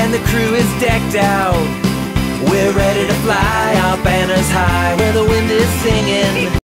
and the crew is decked out. We're ready to fly, our banners high, where the wind is singing.